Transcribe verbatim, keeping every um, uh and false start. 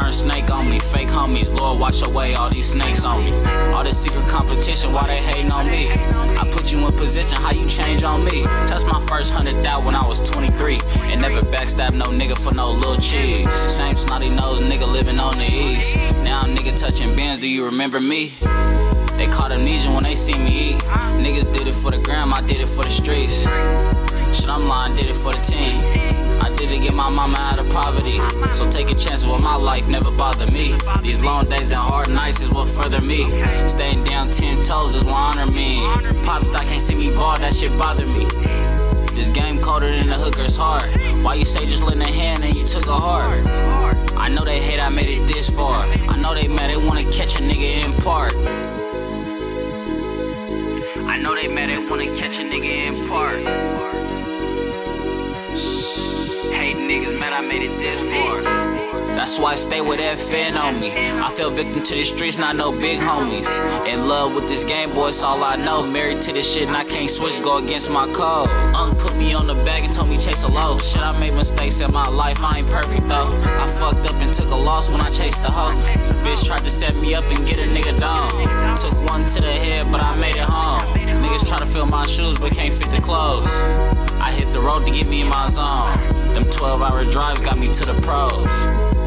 turn snake on me. Fake homies, Lord, wash away all these snakes on me. All this secret competition, why they hating on me? I put you in position, how you change on me? Touched my first hundred thou when I was twenty-three, and never backstab no nigga for no little cheese. Same snotty nose nigga living on the east. Now nigga touching bins, do you remember me? They caught amnesia when they see me eat. Niggas did it for the gram, I did it for the streets. Shit, I'm lying, did it for the team. I did it get my mama out of poverty. So taking chances with my life never bothered me. These long days and hard nights is what further me. Staying down ten toes is what honor me. Pops, I can't see me ball, that shit bother me. This game colder than the hooker's heart. Why you say just lend a hand and you took a heart? I know they hate I made it this far. I know they mad, they wanna catch a nigga in part. I know they mad, they wanna catch a nigga in part. Hate niggas mad I made it this far. That's why I stay with that fan on me. I fell victim to the streets and I know big homies. In love with this game, boy, it's all I know. Married to this shit and I can't switch, go against my code. Unc put me on the bag and told me chase a low. Shit, I made mistakes in my life, I ain't perfect though. I fucked up and took a loss when I chased the hoe. Bitch tried to set me up and get a nigga down. Took one to the head, but I made it home. Niggas try to fill my shoes, but can't fit the clothes. I hit the road to get me in my zone. Them twelve hour drives got me to the pros.